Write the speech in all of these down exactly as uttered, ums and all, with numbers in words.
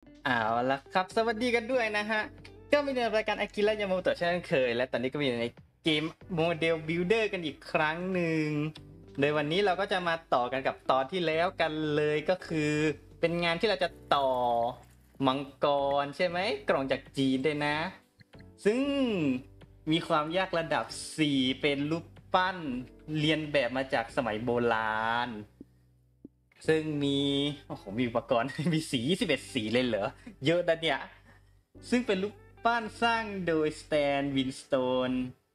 เอาละครับสวัสดีกันด้วยนะฮะก็มีในรายการอากิระยามาโมโตะเช่นเคยและตอนนี้ก็มีในเกมโมเดลบิลเดอร์กันอีกครั้งหนึ่งโดยวันนี้เราก็จะมาต่อกันกับตอนที่แล้วกันเลยก็คือเป็นงานที่เราจะต่อมังกรใช่ไหมกล่องจากจีนด้วยนะซึ่งมีความยากระดับสี่เป็นรูปปั้นเรียนแบบมาจากสมัยโบราณซึ่งมีโอ้โหมีอุปกรณ์ มีสียี่สิบเอ็ดสีเลยเหรอเยอะนะเนี่ยซึ่งเป็นรูปปั้นสร้างโดยสแตนวินสโตน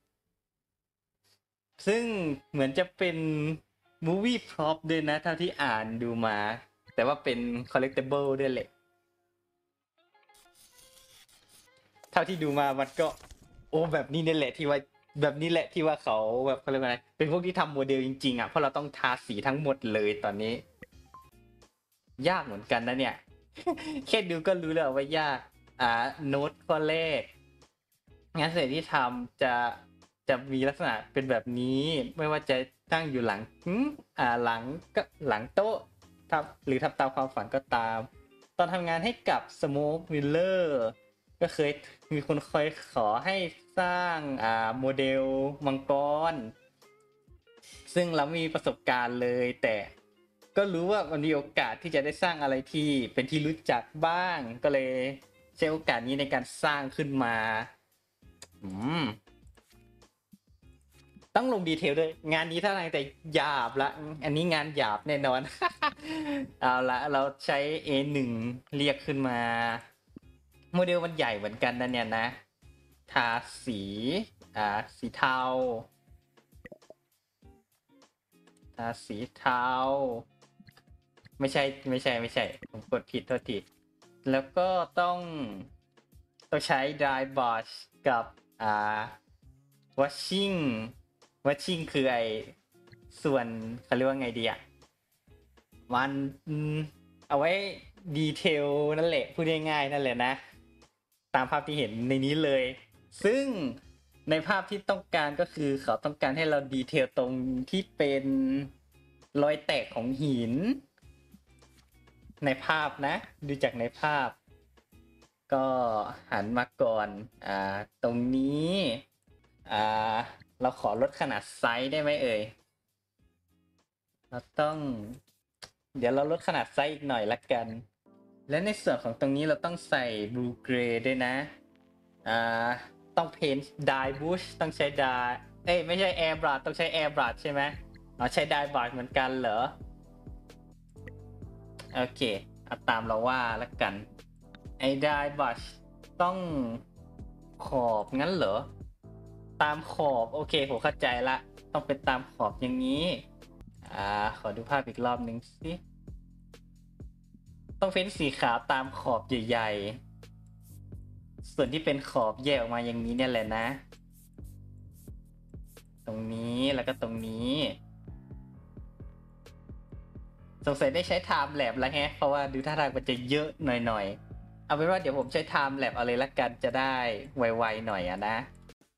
ซึ่งเหมือนจะเป็นมูฟวี่พร็อพด้วยนะเท่าที่อ่านดูมาแต่ว่าเป็นคอลเลกติเบิลด้วยแหละเท่าที่ดูมามันก็โอ้แบบนี้นี่แหละที่ว่าแบบนี้แหละที่ว่าเขาแบบเขาเรียกว่าอะไรเป็นพวกที่ทำโมเดลจริงๆอ่ะเพราะเราต้องทาสีทั้งหมดเลยตอนนี้ยากเหมือนกันนะเนี่ย แค่ดูก็รู้แล้วว่ายากอ่าโน้ตข้อแรกงานศิลป์ที่ทำจะจะมีลักษณะเป็นแบบนี้ไม่ว่าจะตั้งอยู่หลังอ่าหลังก็หลังโต๊ะทับหรือทำตามความฝันก็ตามตอนทำงานให้กับ Smoke Miller ก็เคยมีคนคอยขอให้สร้างอ่าโมเดลมังกรซึ่งเราไม่มีประสบการณ์เลยแต่ก็รู้ว่ามันมีโอกาสที่จะได้สร้างอะไรที่เป็นที่รู้จักบ้างก็เลยใช้โอกาสนี้ในการสร้างขึ้นมาอืมต้องลงดีเทลด้วยงานนี้ถ้าทางแต่หยาบละอันนี้งานหยาบแน่นอน เอาละเราใช้ เอ หนึ่ง เรียกขึ้นมาโมเดลมันใหญ่เหมือนกันนะเนี่ยนะทาสีอ่าสีเทาทาสีเทาไม่ใช่ไม่ใช่ไม่ใช่ผมกดผิดโทษทีแล้วก็ต้องต้องใช้ dry brush กับอ่า washing washing คือไอส่วนเขาเรียกว่าไงดีอะมันเอาไว้ดีเทลนั่นแหละพูดง่ายๆนั่นแหละนะตามภาพที่เห็นในนี้เลยซึ่งในภาพที่ต้องการก็คือเขาต้องการให้เราดีเทลตรงที่เป็นรอยแตกของหินในภาพนะดูจากในภาพก็หันมาก่อนอ่าตรงนี้อ่าเราขอลดขนาดไซส์ได้ไหมเอ่ยเราต้องเดี๋ยวเราลดขนาดไซส์อีกหน่อยละกันและในส่วนของตรงนี้เราต้องใส่บลูเกรย์ด้วยนะอ่าต้องเพนท์ไดบูชต้องใช้ไดเอ้ยไม่ใช่แอร์บรัชต้องใช้แอร์บรัชใช่ไหมอ๋อใช้ไดบรัชเหมือนกันเหรอโอเคเอาตามเราว่าละกันไอ้ไดบรัชต้องขอบงั้นเหรอตามขอบโอเคผมเข้าใจละต้องเป็นตามขอบอย่างนี้อ่าขอดูภาพอีกรอบหนึ่งสิต้องเฟ้นสีขาวตามขอบใหญ่ๆส่วนที่เป็นขอบแยกออกมาอย่างนี้เนี่ยแหละนะตรงนี้แล้วก็ตรงนี้สงสัยได้ใช้ไทม์แลปแล้วแฮะเพราะว่าดูท่าทางมันจะเยอะหน่อยๆเอาเป็นว่าเดี๋ยวผมใช้ไทม์แลปเอาเลยละกันจะได้ไวๆหน่อยอะนะ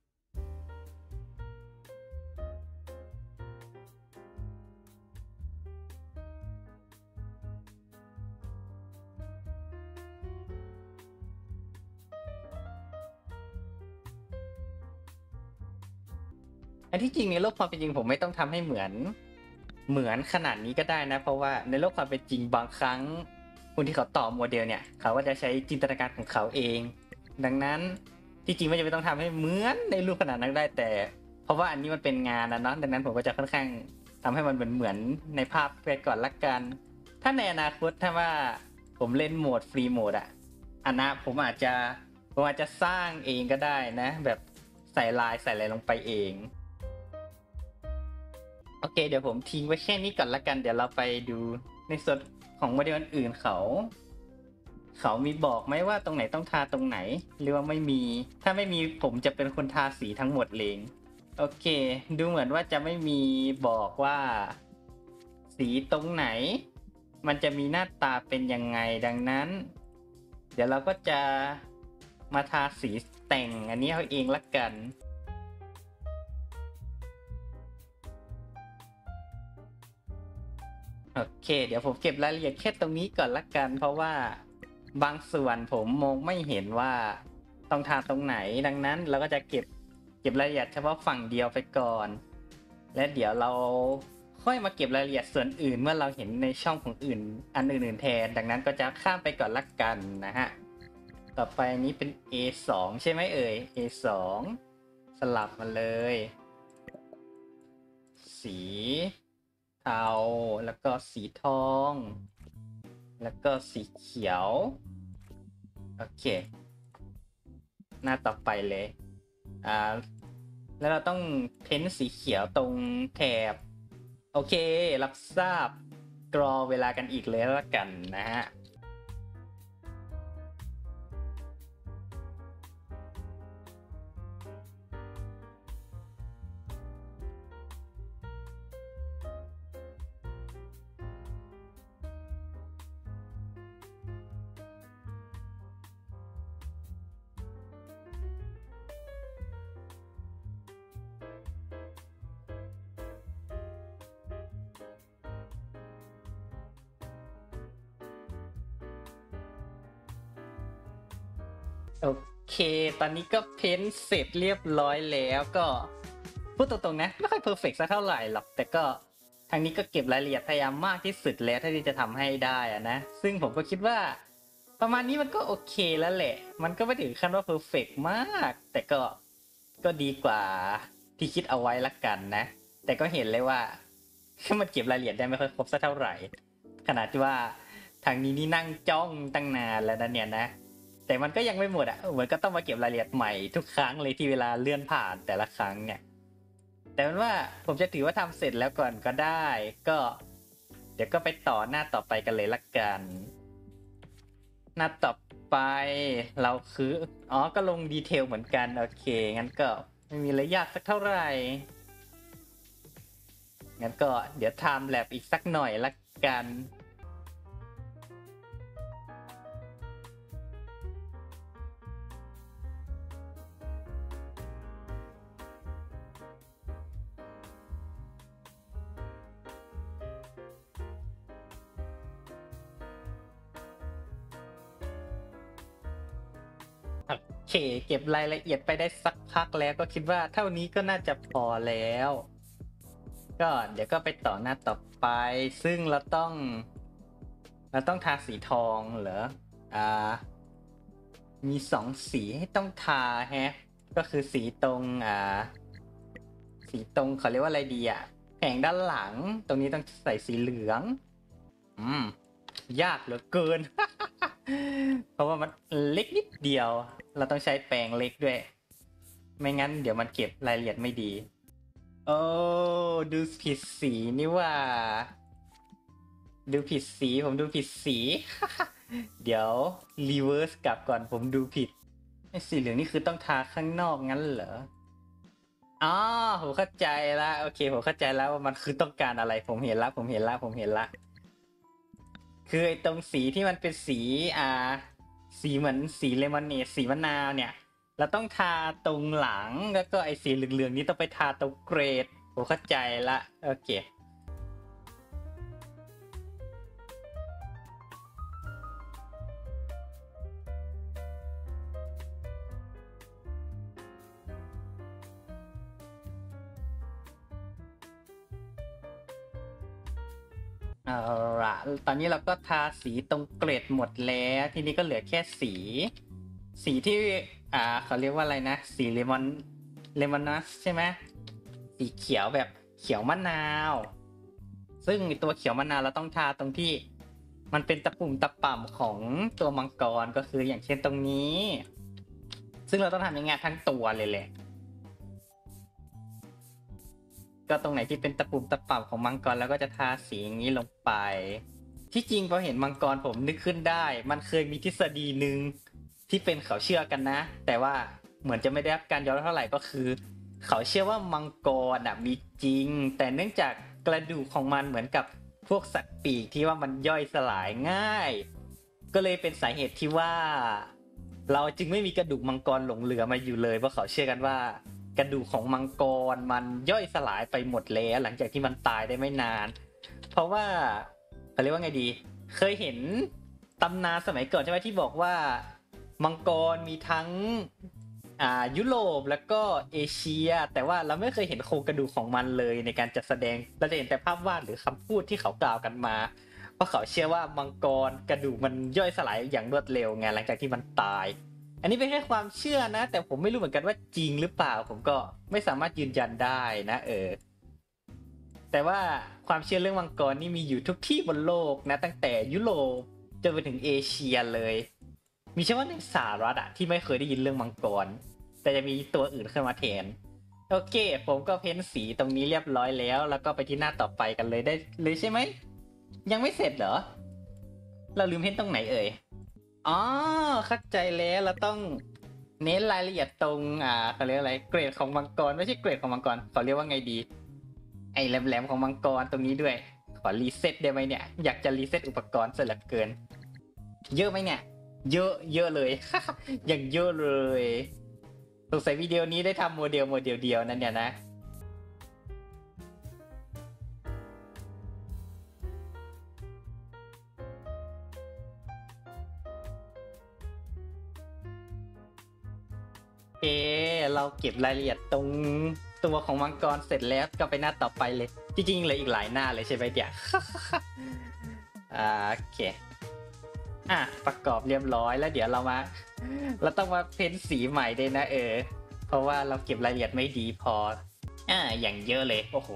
อันที่จริงในโลกความเป็นจริงผมไม่ต้องทำให้เหมือนเหมือนขนาดนี้ก็ได้นะเพราะว่าในโลกความเป็นจริงบางครั้งคนที่เขาต่อโมเดลเนี่ยเขาก็จะใช้จินตนาการของเขาเองดังนั้นที่จริงไม่จำเป็นต้องทำให้เหมือนในรูปขนาดนั้นได้แต่เพราะว่าอันนี้มันเป็นงานนะเนาะดังนั้นผมก็จะค่อนข้างทำให้มันเหมือนเหมือนในภาพไปก่อนละกันถ้าในอนาคตถ้าว่าผมเล่นโหมดฟรีโหมดอะอันนะผมอาจจะผมอาจจะสร้างเองก็ได้นะแบบใส่ลายใส่อะไรลงไปเองโอเคเดี๋ยวผมทิ้งไว้แค่นี้ก่อนละกันเดี๋ยวเราไปดูในส่วนของโมเดลอื่นเขา เขามีบอกไหมว่าตรงไหนต้องทาตรงไหนหรือว่าไม่มีถ้าไม่มีผมจะเป็นคนทาสีทั้งหมดเองโอเคดูเหมือนว่าจะไม่มีบอกว่าสีตรงไหนมันจะมีหน้าตาเป็นยังไงดังนั้นเดี๋ยวเราก็จะมาทาสีแต่งอันนี้เอาเองละกันโอเคเดี๋ยวผมเก็บรายละเอียดแค่ตรงนี้ก่อนละกันเพราะว่าบางส่วนผมมองไม่เห็นว่าต้องทาตรงไหนดังนั้นเราก็จะเก็บเก็บรายละเอียดเฉพาะฝั่งเดียวไปก่อนและเดี๋ยวเราค่อยมาเก็บรายละเอียดส่วนอื่นเมื่อเราเห็นในช่องของอื่นอันอื่นๆแทนดังนั้นก็จะข้ามไปก่อนละกันนะฮะต่อไปนี้เป็น เอ สอง ใช่ไหมเอ่ย เอ สอง สลับมาเลยสีเทาแล้วก็สีทองแล้วก็สีเขียวโอเคหน้าต่อไปเลยอ่าแล้วเราต้องเพ้นสีเขียวตรงแถบโอเครับทราบกรอเวลากันอีกเลยแล้วกันนะฮะโอเคตอนนี้ก็เพ้นเสร็จเรียบร้อยแล้วก็พูดตรงๆนะไม่ค่อยเพอร์เฟกต์สักเท่าไหร่หรอกแต่ก็ทางนี้ก็เก็บรายละเอียดพยายามมากที่สุดแล้วที่จะทำให้ได้อะนะซึ่งผมก็คิดว่าประมาณนี้มันก็โอเคแล้วแหละมันก็ไม่ถึงขั้นว่าเพอร์เฟกต์มากแต่ก็ก็ดีกว่าที่คิดเอาไว้ละกันนะแต่ก็เห็นเลยว่ามันเก็บรายละเอียดได้ไม่ค่อยครบสักเท่าไหร่ขนาดที่ว่าทางนี้นี่นั่งจ้องตั้งนานแล้วนะเนี่ยนะแต่มันก็ยังไม่หมดอ่ะเหมือนก็ต้องมาเก็บรายละเอียดใหม่ทุกครั้งเลยที่เวลาเลื่อนผ่านแต่ละครั้งเนี่ยแต่มันว่าผมจะถือว่าทำเสร็จแล้วก่อนก็ได้ก็เดี๋ยวก็ไปต่อหน้าต่อไปกันเลยละกันหน้าต่อไปเราคืออ๋อก็ลงดีเทลเหมือนกันโอเคงั้นก็ไม่มีอะไรยากสักเท่าไหร่งั้นก็เดี๋ยวทำแลบอีกสักหน่อยละกันโอเคเก็บรายละเอียดไปได้สักพักแล้วก็คิดว่าเท่านี้ก็น่าจะพอแล้วก็เดี๋ยวก็ไปต่อหน้าต่อไปซึ่งเราต้องเราต้องทาสีทองเหรออ่ามีสองสีให้ต้องทาแฮะก็คือสีตรงอ่าสีตรงเขาเรียกว่าอะไรดีอ่ะแผงด้านหลังตรงนี้ต้องใส่สีเหลืองอืมยากเหลือเกิน เพราะว่ามันเล็กนิดเดียวเราต้องใช้แปรงเล็กด้วยไม่งั้นเดี๋ยวมันเก็บรายละเอียดไม่ดีโอ้ดูผิดสีนี่ว่าดูผิดสีผมดูผิดสี เดี๋ยวรีเวิร์สกลับก่อนผมดูผิดไอ้สีเหลืองนี่คือต้องทาข้างนอกงั้นเหรออ๋อผมเข้าใจละโอเคผมเข้าใจแล้วว่ามันคือต้องการอะไรผมเห็นละผมเห็นละผมเห็นละคือไอ้ตรงสีที่มันเป็นสีอ่าสีเหมือนสีเลมอนเนดสีมะนาวเนี่ยเราต้องทาตรงหลังแล้วก็ไอ้สีเหลืองๆนี้ต้องไปทาตรงเกรดผมเข้าใจละโอเค เอาละตอนนี้เราก็ทาสีตรงเกล็ดหมดแล้วทีนี้ก็เหลือแค่สีสีที่อ่าเขาเรียกว่าอะไรนะสีเลมอนเลมอนนัสใช่ไหมสีเขียวแบบเขียวมะนาวซึ่งตัวเขียวมะนาวเราต้องทาตรงที่มันเป็นตะปุ่มตะป่ำของตัวมังกรก็คืออย่างเช่นตรงนี้ซึ่งเราต้องทำอย่างงี้ทั้งตัวเลยแหละก็ตรงไหนที่เป็นตะปุ่มตะป่ำของมังกรแล้วก็จะทาสีอย่างนี้ลงไป ที่จริงพอเห็นมังกรผมนึกขึ้นได้ มันเคยมีทฤษฎีหนึ่งที่เป็นเขาเชื่อกันนะ แต่ว่าเหมือนจะไม่ได้รับการยอมรับเท่าไหร่ก็คือ เขาเชื่อว่ามังกรอ่ะมีจริง แต่เนื่องจากกระดูกของมันเหมือนกับพวกสัตว์ปีกที่ว่ามันย่อยสลายง่าย ก็เลยเป็นสาเหตุที่ว่า เราจึงไม่มีกระดูกมังกรหลงเหลือมาอยู่เลยเพราะเขาเชื่อกันว่า กระดูกของมังกรมันย่อยสลายไปหมดแล้วหลังจากที่มันตายได้ไม่นาน เพราะว่าเขาเรียกว่าไงดี เคยเห็นตำนานสมัยก่อนใช่ไหมที่บอกว่ามังกรมีทั้งอ่ายุโรปแล้วก็เอเชียแต่ว่าเราไม่เคยเห็นโครงกระดูกของมันเลยในการจัดแสดงเราจะเห็นแต่ภาพวาดหรือคำพูดที่เขากล่าวกันมาเพราะเขาเชื่อว่ามังกรกระดูกมันย่อยสลายอย่างรวดเร็วไงหลังจากที่มันตายอันนี้เป็นแค่ความเชื่อนะแต่ผมไม่รู้เหมือนกันว่าจริงหรือเปล่าผมก็ไม่สามารถยืนยันได้นะเออแต่ว่าความเชื่อเรื่องมังกรนี่มีอยู่ทุกที่บนโลกนะตั้งแต่ยุโรปจนไปถึงเอเชียเลยมีเฉพาะในสหรัฐอะที่ไม่เคยได้ยินเรื่องมังกรแต่จะมีตัวอื่นขึ้นมาแทนโอเคผมก็เพ้นสีตรงนี้เรียบร้อยแล้วแล้วก็ไปที่หน้าต่อไปกันเลยได้เลยใช่ไหมยังไม่เสร็จเหรอเราลืมเพ้นตรงไหนเอ่ยอ๋อเข้าใจแล้วเราต้องเน้นรายละเอียดตรงอ่าเขาเรียกอะไรเกรดของมังกรไม่ใช่เกรดของมังกรเขาเรียกว่าไงดีไอ้แหลมๆของมังกรตรงนี้ด้วยขอรีเซ็ตได้ไหมเนี่ยอยากจะรีเซ็ตอุปกรณ์ซะเหลือเกินเยอะไหมเนี่ยเยอะเยอะเลย อย่างเยอะเลยสงสัยวิดีโอนี้ได้ทำโมเดลโมเดลเดียวนั่นเนี่ยนะโอเคเราเก็บรายละเอียดตรงตัวของมังกรเสร็จแล้วก็ไปหน้าต่อไปเลยจริงๆเหลืออีกหลายหน้าเลยใช่ไหมเดี๋ยว อ่าโอเคอ่ะประกอบเรียบร้อยแล้วเดี๋ยวเรามาเราต้องมาเพ้นสีใหม่ด้วยนะเออเพราะว่าเราเก็บรายละเอียดไม่ดีพออ่าอย่างเยอะเลยโอ้โห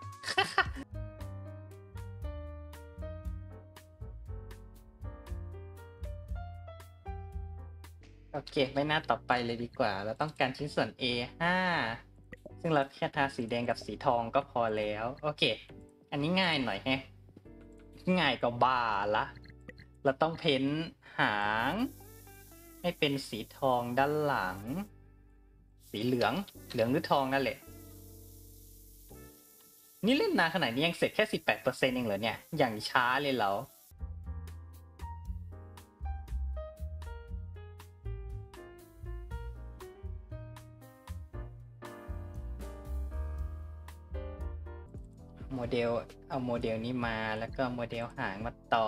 โอเคไปหน้าต่อไปเลยดีกว่าเราต้องการชิ้นส่วน เอ ห้า ซึ่งเราแค่ทาสีแดงกับสีทองก็พอแล้วโอเคอันนี้ง่ายหน่อยแฮะง่ายก็บ้าละเราต้องเพ้นหางให้เป็นสีทองด้านหลังสีเหลืองเหลืองหรือทองนั่นแหละนี่เล่นนานขนาดนี้ยังเสร็จแค่ สิบแปดเปอร์เซ็นต์ เองเหรอเนี่ยอย่างช้าเลยเหรอโมเดลเอาโมเดลนี้มาแล้วก็โมเดลหางมาต่อ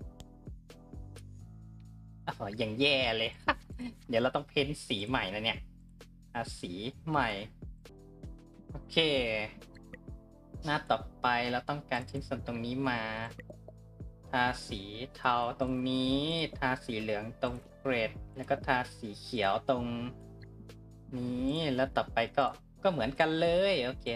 อ๋ออย่างแย่เลย เดี๋ยวเราต้องเพ้นสีใหม่นะเนี่ยอ่ะสีใหม่โอเคหน้าต่อไปเราต้องการชิ้นส่วนตรงนี้มาทาสีเทาตรงนี้ทาสีเหลืองตรงเกรดแล้วก็ทาสีเขียวตรงนี้แล้วต่อไปก็ก็เหมือนกันเลยโอเค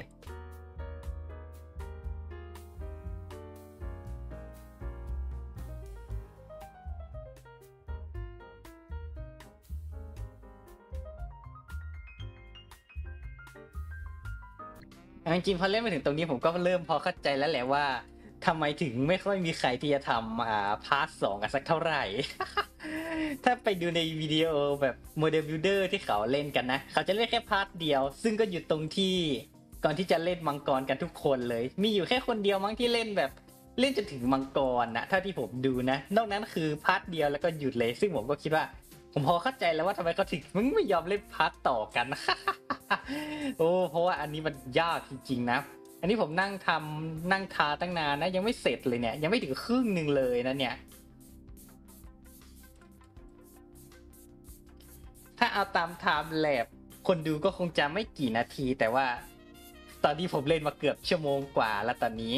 จริงๆพอเล่นมาถึงตรงนี้ผมก็เริ่มพอเข้าใจแล้วแหละว่าทำไมถึงไม่ค่อยมีใครที่จะทำอ่าพาร์ทสองกันสักเท่าไหร่ ถ้าไปดูในวิดีโอแบบโมเดลบิลดเออร์ที่เขาเล่นกันนะเขาจะเล่นแค่พาร์ทเดียวซึ่งก็อยู่ตรงที่ก่อนที่จะเล่นมังกรกันทุกคนเลยมีอยู่แค่คนเดียวมั้งที่เล่นแบบเล่นจนถึงมังกรนะเท่าที่ผมดูนะนอกนั้นคือพาร์ทเดียวแล้วก็หยุดเลยซึ่งผมก็คิดว่าผมพอเข้าใจแล้วว่าทำไมเขาถึงมึงไม่ยอมเล่นพาร์ทต่อกัน โอ้เพราะว่าอันนี้มันยากจริงๆนะอันนี้ผมนั่งทำนั่งทาตั้งนานนะยังไม่เสร็จเลยเนี่ยยังไม่ถึงครึ่งหนึ่งเลยนะเนี่ยถ้าเอาตามไทม์แลปคนดูก็คงจะไม่กี่นาทีแต่ว่าตอนนี้ผมเล่นมาเกือบชั่วโมงกว่าแล้วตอนนี้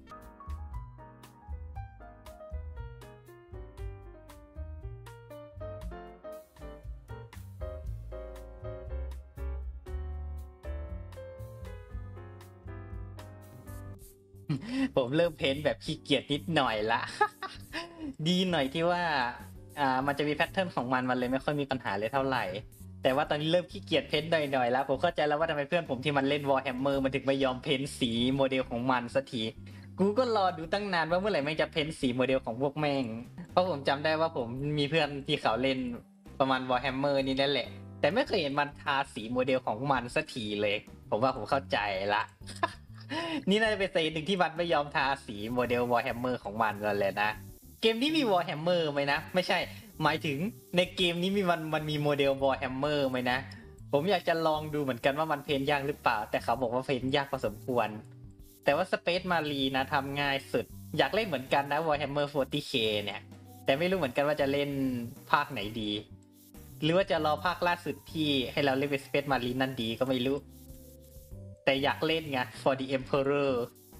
ผมเริ่มเพ้นแบบขี้เกียจนิดหน่อยละ ดีหน่อยที่ว่าอ่ามันจะมีแพทเทิร์นของมันมันเลยไม่ค่อยมีปัญหาเลยเท่าไหร่แต่ว่าตอนนี้เริ่มขี้เกียจเพ้นหน่อยๆแล้วผมเข้าใจแล้วว่าทำไมเพื่อนผมที่มันเล่น Warhammer มันถึงไม่ยอมเพ้นสีโมเดลของมันสักทีกูก็รอดูตั้งนานว่าเมื่อไหร่แม่งจะเพ้นสีโมเดลของพวกแม่งเพราะผมจำได้ว่าผมมีเพื่อนที่เขาเล่นประมาณ Warhammer นี่นั่นแหละแต่ไม่เคยเห็นมันทาสีโมเดลของมันสักทีเลยผมว่าผมเข้าใจละ นี่น่าจะเป็นสาเหตุหนึ่งที่มันไม่ยอมทาสีโมเดล Warhammer ของมันเลยนะเกมนี้มี Warhammer ไหมนะไม่ใช่หมายถึงในเกมนี้มีมันมันมีโมเดล Warhammer ไหมนะผมอยากจะลองดูเหมือนกันว่ามันเพ้นยากหรือเปล่าแต่เขาบอกว่าเพ้นยากพอสมควรแต่ว่า Space Marine นะทำง่ายสุดอยากเล่นเหมือนกันนะ Warhammer โฟร์ตี้เค เนี่ยแต่ไม่รู้เหมือนกันว่าจะเล่นภาคไหนดีหรือว่าจะรอภาคล่าสุดที่ให้เราเล่นเป็น Space Marine นั่นดีก็ไม่รู้แต่อยากเล่นไง For the Emperor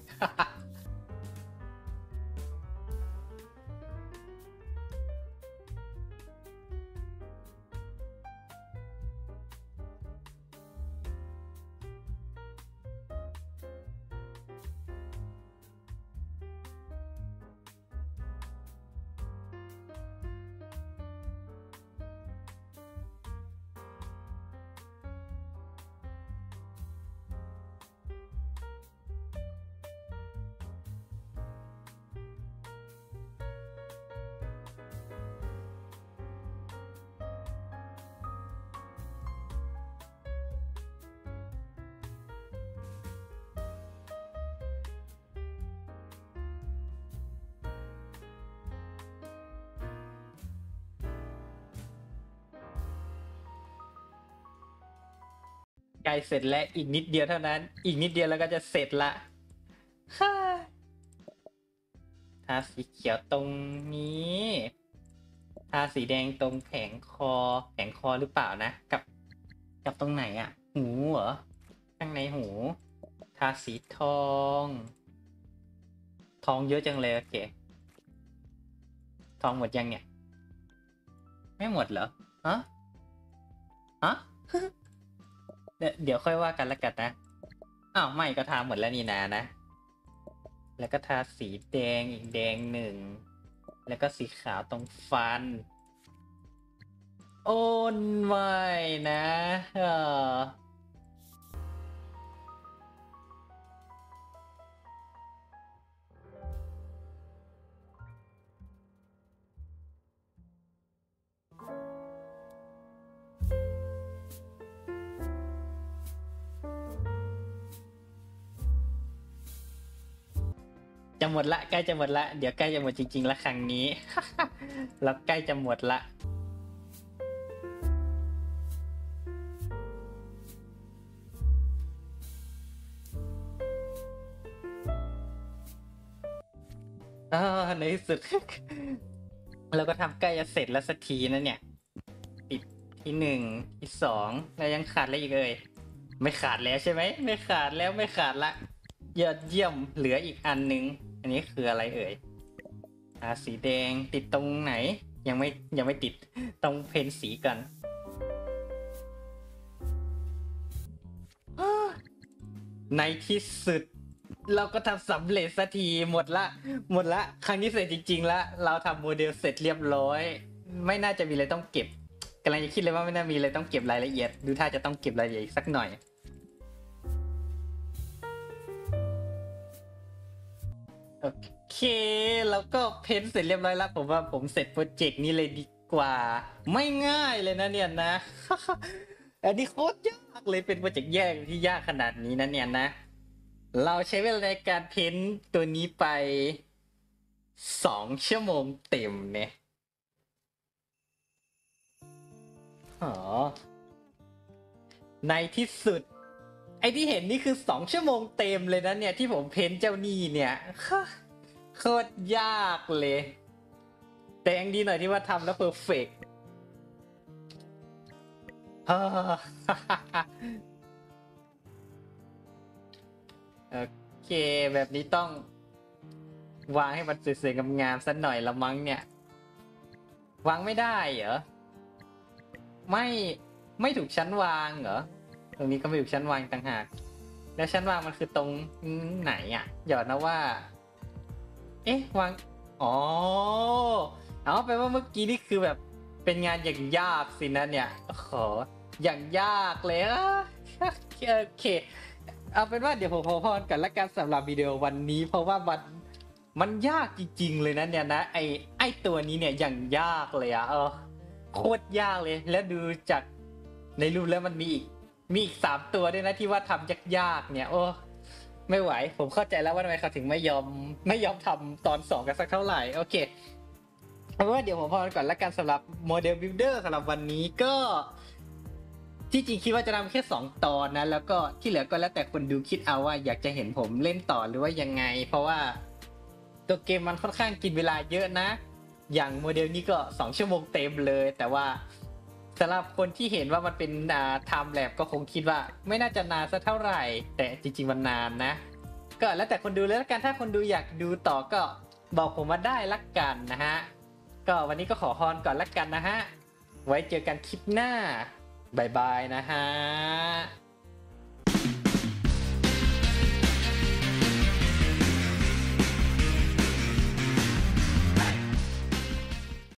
ใกล้เสร็จแล้วอีกนิดเดียวเท่านั้นอีกนิดเดียวแล้วก็จะเสร็จละฮ่าทาสีเขียวตรงนี้ทาสีแดงตรงแผงคอแผงคอหรือเปล่านะกับกับตรงไหนอะหูเหรอข้างในหูทาสีทองทองเยอะจังเลยโอเคทองหมดยังเนี่ยไม่หมดเหรอฮะฮะเดี๋ยวค่อยว่ากันละกันนะอ้าวไม่ก็ทาหมดแล้วนี่นานะแล้วก็ทาสีแดงอีกแดงหนึ่งแล้วก็สีขาวตรงฟันโอ้นไม่นะเออจะหมดละใกล้จะหมดละเดี๋ยวใกล้จะหมดจริงๆละครั้งนี้ แล้วใกล้จะหมดละอ่าในที่สุด เราก็ทำใกล้จะเสร็จแล้วสักทีนะเนี่ยปิดที่หนึ่งที่สองแล้วยังขาดอะไรอีกเอ่ยไม่ขาดแล้วใช่ไหมไม่ขาดแล้วไม่ขาดละยอดเยี่ยมเหลืออีกอันนึงอันนี้คืออะไรเอ่ยอ่าสีแดงติดตรงไหนยังไม่ยังไม่ติดตรงเพนสีกันในที่สุดเราก็ทำสำเร็จสักทีหมดละหมดละครั้งนี้เสร็จจริงๆละเราทำโมเดลเสร็จเรียบร้อยไม่น่าจะมีอะไรต้องเก็บกำลังจะคิดเลยว่าไม่น่ามีอะไรต้องเก็บรายละเอียดดูถ้าจะต้องเก็บรายละเอียดสักหน่อยโอเคแล้วก็เพ้นเสร็จเรียบร้อยแล้วผมว่าผมเสร็จโปรเจกต์นี้เลยดีกว่าไม่ง่ายเลยนะเนี่ยนะ อันนี้โคตรยากเลยเป็นโปรเจกต์แยกที่ยากขนาดนี้นะเนี่ยนะเราใช้เวลาในการเพ้นตัวนี้ไปสองชั่วโมงเต็มเนี่ยอ๋อในที่สุดไอ้ที่เห็นนี่คือสองชั่วโมงเต็มเลยนะเนี่ยที่ผมเพ้นเจ้านี่เนี่ยโคตรยากเลยแต่ยังดีหน่อยที่ว่าทำแล้วเพอร์เฟกต์โอเคแบบนี้ต้องวางให้มันสวยๆงามๆสักหน่อยละมั้งเนี่ยวางไม่ได้เหรอไม่ไม่ถูกชั้นวางเหรอตรงนี้ก็ไม่ถูกชั้นวางต่างหากแล้วชั้นวางมันคือตรงไหนอ่ะหยอดนะว่าเอ๊ะวางอ๋อเอาแปลว่าเมื่อกี้นี่คือแบบเป็นงานอย่างยากสินะเนี่ยขออย่างยากเลยโอเคเอาเป็นว่าเดี๋ยวผมพอพรกันละกันสำหรับวิดีโอวันนี้เพราะว่ามันมันยากจริงๆเลยนะเนี่ยนะไอไอตัวนี้เนี่ยอย่างยากเลยอะเออโคตรยากเลยแล้วดูจากในรูปแล้วมันมีอีกมีอีกสามตัวด้วยนะที่ว่าทำยากๆเนี่ยโอ้ไม่ไหวผมเข้าใจแล้วว่าทำไมเขาถึงไม่ยอมไม่ยอมทำตอนสองกันสักเท่าไหร่โอเคเอาเป็นว่าเดี๋ยวผมพอก่อนละกันสำหรับโมเดลบิลดเออร์สำหรับวันนี้ก็ที่จริงคิดว่าจะทำแค่สองตอนนะแล้วก็ที่เหลือก็แล้วแต่คนดูคิดเอาว่าอยากจะเห็นผมเล่นต่อหรือว่ายังไงเพราะว่าตัวเกมมันค่อนข้างกินเวลาเยอะนะอย่างโมเดลนี้ก็สองชั่วโมงเต็มเลยแต่ว่าสำหรับคนที่เห็นว่ามันเป็นอ่าไทม์แลปก็คงคิดว่าไม่น่าจะนานสักเท่าไหร่แต่จริงๆมันนานนะก็แล้วแต่คนดูเลยละกันถ้าคนดูอยากดูต่อก็บอกผมมาได้ละกันนะฮะก็วันนี้ก็ขอฮอนก่อนละกันนะฮะไว้เจอกันคลิปหน้าบายบายนะฮะ